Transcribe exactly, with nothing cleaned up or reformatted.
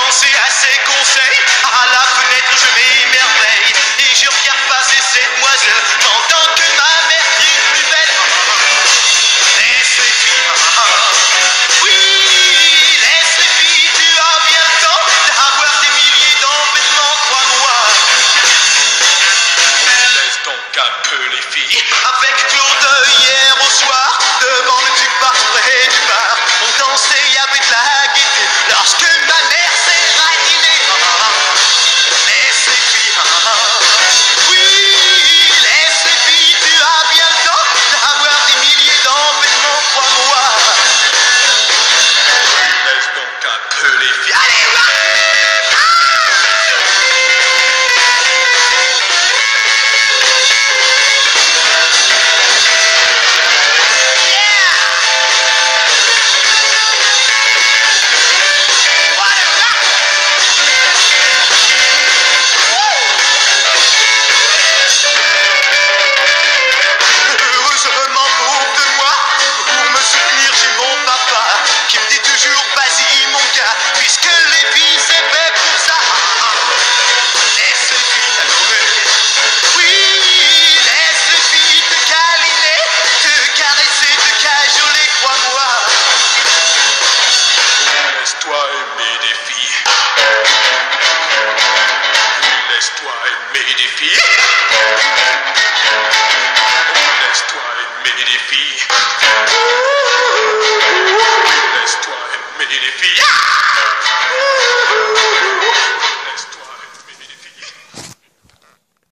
penser à ses conseils. À la fenêtre je m'émerveille et je regarde passer cette demoiselle pendant que ma mère crie plus belle. Laisse les filles, oui, laisse les filles, tu as bien le temps d'avoir des milliers d'empêchements, crois-moi. Laisse donc un peu les filles. Avec Claude hier au soir, devant le tube bar près du bar, on dansait, y avait de la gaieté, lorsque ma mère s'est radinée. Laisse les filles, oui, laisse les filles, tu as bien le temps d'avoir des milliers d'empêchements, crois-moi. Laisse donc un peu les filles. Allez, va! Puisque les filles c'est fait pour ça. Laisse les filles t'adorer. Oui, laisse les filles te câliner, te caresser, te cajoler, crois-moi. Laisse-toi aimer des filles. Laisse-toi aimer des filles. Laisse-toi aimer des filles.